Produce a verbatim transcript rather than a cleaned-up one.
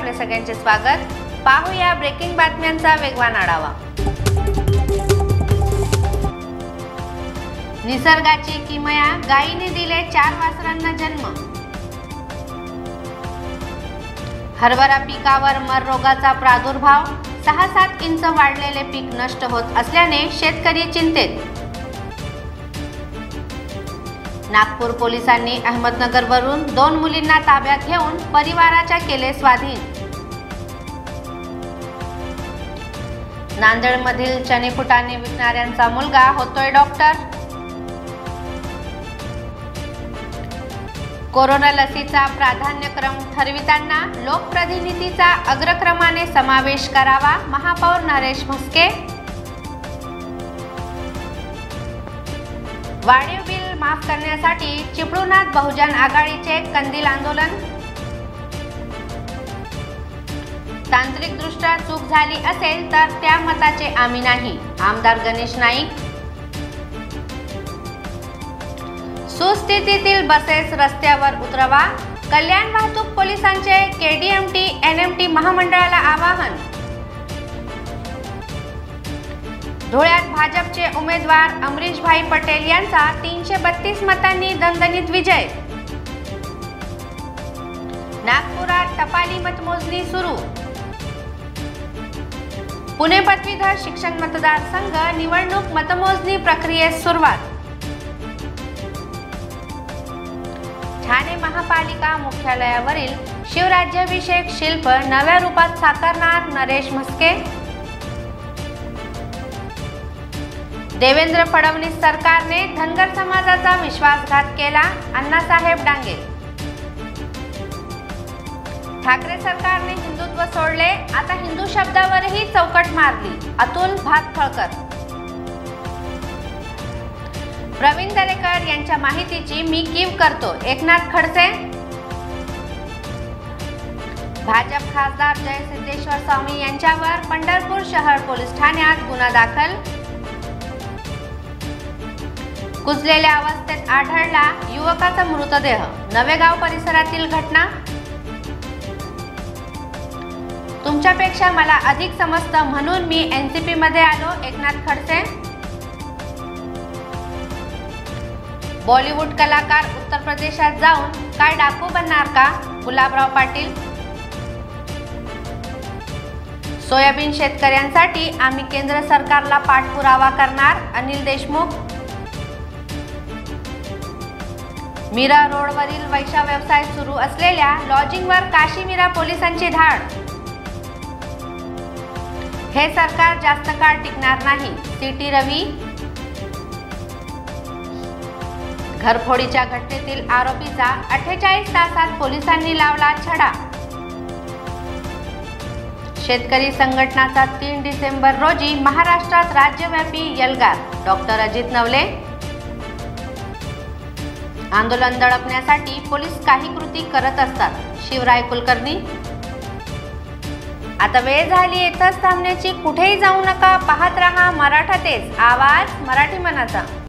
आपले सगळ्यांचे स्वागत। पाहूया ब्रेकिंग बातम्यांचा वेगवान आढावा। निसर्गाची किमया, गायीने दिले चार वासरांना जन्म। हरभरा पिकावर मर रोगाचा प्रादुर्भाव, सहा सात इंच वाढलेले पीक नष्ट होत असल्याने शेतकरी चिंतेत। नागपूर पोलिसांनी अहमदनगरवरून दोन मुलींना ताब्यात घेऊन परिवाराच्या केले स्वाधीन। नांदेडमधील चणेफुटाणे विकणाऱ्यांचा मुलगा होतोय डॉक्टर। कोरोना लसीचा प्राधान्यक्रम ठरविताना लोकप्रतिनिधीचा अग्रक्रमाने समावेश करावा, महापौर नरेश म्हस्के। वाढीव बिल माफ करण्यासाठी चिपळूणात बहुजन आघाडीचे कंदील आंदोलन। तांत्रिकदृष्ट्या चूक झाली असेल तर त्या मताचे आम्ही नाही, आमदार गणेश नाईक। सुस्थितीतील बसेस रस्त्यावर उतरवा, कल्याण वाहतूक पोलिसांचे केडीएमटी एनएमटी महामंडळाला आवाहन। धुळ्यात भाजपचे उमेदवार अमरीशभाई पटेल यांचा तीनशे बत्तीस मतांनी दणदणीत विजय। नागपुरात टपाली मतमोजणी सुरू। पुणे पदवीधर शिक्षण मतदारसंघ निवडणूक मतमोजणी प्रक्रियेस सुरुवात। ठाणे महापालिका मुख्यालयावरील शिवराज्याभिषेक शिल्प नव्या रूपात साकारणार नरेश म्हस्के। देवेंद्र फडणवीस सरकारने धनगर समाजाचा विश्वासघात केला, अण्णासाहेब डांगे। ठाकरे सरकारने हिंदुत्व सोडले, आता हिंदू शब्दावरही चौकट मारली, अतुल भातखळकर। प्रवीण दरेकर यांच्या माहितीची मी कीव करतो, एकनाथ खडसे। भाजप खासदार जयसिद्धेश्वर स्वामी यांच्यावर पंढरपूर शहर पोलीस ठाण्यात गुन्हा दाखल। कुजलेल्या अवस्थेत आढळला युवकाचा मृतदेह, नवेगाव परिसरातील घटना। तुमच्यापेक्षा मला अधिक समजतं म्हणून मी एनसीपी मध्ये आलो, एकनाथ खडसे। बॉलिवूड कलाकार उत्तर प्रदेशात जाऊन काय डाकू बनणार का, गुलाबराव पाटील। सोयाबीन शेतकऱ्यांसाठी आम्ही केंद्र सरकारला पाठपुरावा करणार, अनिल देशमुख। मीरा रोडवरील वैशा व्यवसाय सुरू असलेल्या लॉजिंगवर काशीमीरा पोलिसांची धाड। हे सरकार जास्त काळ टिकणार नाही, सीटी रवी। घरफोडीच्या घटनेतील आरोपीचा अठ्ठेचाळीस तासात पोलिसांनी लावला छडा। शेतकरी संघटनाचा तीन डिसेंबर रोजी महाराष्ट्रात राज्यव्यापी एल्गार, डॉक्टर अजित नवले। आंदोलन दडपण्यासाठी पोलीस काही कृती करत असतात, शिवराय कुलकर्णी। आता वेळ झाली इथंच थांबण्याची, कुठेही जाऊ नका, पाहत रहा मराठा तेज, आवाज मराठी मनाचा।